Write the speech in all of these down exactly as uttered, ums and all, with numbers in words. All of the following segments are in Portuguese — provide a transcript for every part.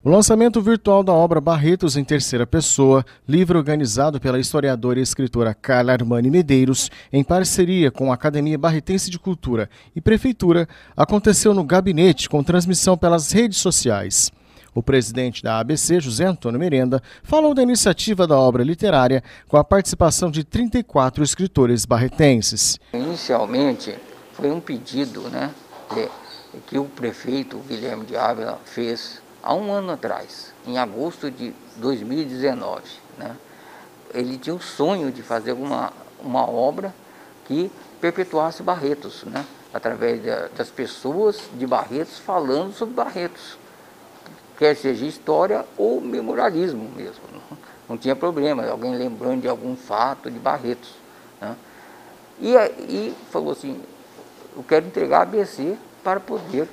O lançamento virtual da obra Barretos em Terceira Pessoa, livro organizado pela historiadora e escritora Carla Armani Medeiros, em parceria com a Academia Barretense de Cultura e Prefeitura, aconteceu no gabinete com transmissão pelas redes sociais. O presidente da A B C, José Antônio Merenda, falou da iniciativa da obra literária com a participação de trinta e quatro escritores barretenses. Inicialmente foi um pedido, né, que o prefeito Guilherme de Ávila fez há um ano atrás, em agosto de dois mil e dezenove, né? Ele tinha o sonho de fazer uma, uma obra que perpetuasse Barretos, né? Através de, das pessoas de Barretos falando sobre Barretos, quer seja história ou memorialismo mesmo. Não, não tinha problema, alguém lembrando de algum fato de Barretos, né? E, e falou assim, eu quero entregar a A B C para poder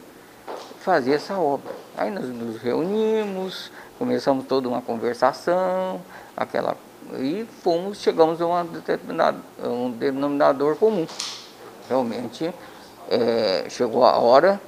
fazer essa obra. Aí nós nos reunimos, começamos toda uma conversação, aquela, e fomos, chegamos a, uma a um denominador comum. Realmente é, chegou a hora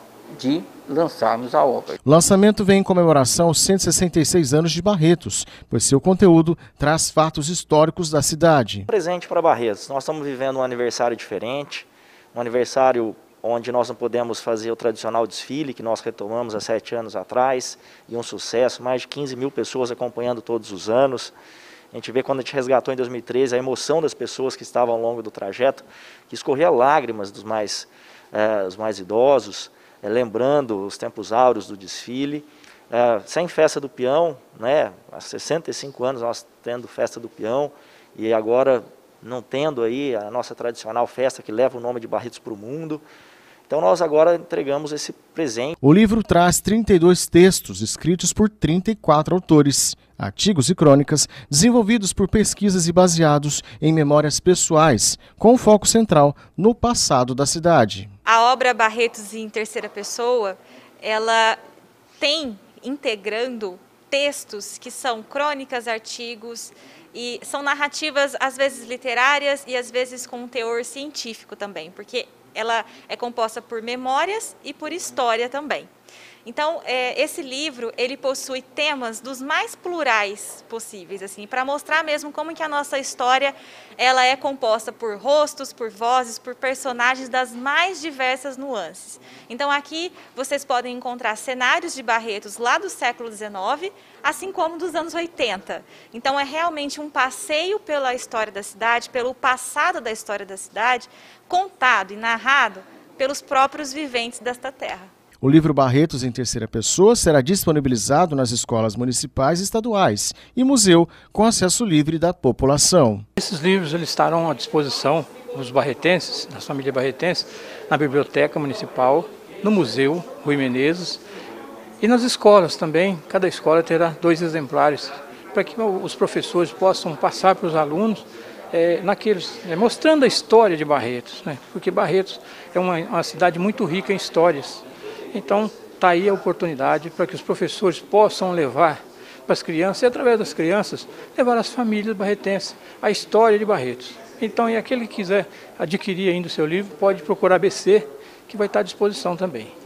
de lançarmos a obra. O lançamento vem em comemoração aos cento e sessenta e seis anos de Barretos, pois seu conteúdo traz fatos históricos da cidade. Presente para Barretos, nós estamos vivendo um aniversário diferente, um aniversário onde nós não podemos fazer o tradicional desfile que nós retomamos há sete anos atrás, e um sucesso, mais de quinze mil pessoas acompanhando todos os anos. A gente vê quando a gente resgatou em dois mil e treze a emoção das pessoas que estavam ao longo do trajeto, que escorria lágrimas dos mais, eh, os mais idosos, eh, lembrando os tempos áureos do desfile. Eh, sem festa do peão, né, há sessenta e cinco anos nós tendo festa do peão, e agora não tendo aí a nossa tradicional festa que leva o nome de Barretos para o mundo. Então nós agora entregamos esse presente. O livro traz trinta e dois textos escritos por trinta e quatro autores, artigos e crônicas desenvolvidos por pesquisas e baseados em memórias pessoais, com foco central no passado da cidade. A obra Barretos em Terceira Pessoa, ela tem integrando textos que são crônicas, artigos, e são narrativas às vezes literárias e às vezes com um teor científico também, porque ela é composta por memórias e por história também. Então, é, esse livro, ele possui temas dos mais plurais possíveis, assim, para mostrar mesmo como que a nossa história ela é composta por rostos, por vozes, por personagens das mais diversas nuances. Então, aqui vocês podem encontrar cenários de Barretos lá do século dezenove, assim como dos anos oitenta. Então, é realmente um passeio pela história da cidade, pelo passado da história da cidade, contado e narrado pelos próprios viventes desta terra. O livro Barretos em Terceira Pessoa será disponibilizado nas escolas municipais e estaduais e museu com acesso livre da população. Esses livros eles estarão à disposição dos barretenses, da família barretense, na biblioteca municipal, no museu Rui Menezes e nas escolas também. Cada escola terá dois exemplares para que os professores possam passar para os alunos é, naqueles, é, mostrando a história de Barretos, né? Porque Barretos é uma, uma cidade muito rica em histórias. Então, está aí a oportunidade para que os professores possam levar para as crianças, e através das crianças, levar as famílias barretenses a história de Barretos. Então, e aquele que quiser adquirir ainda o seu livro, pode procurar a A B C, que vai estar à disposição também.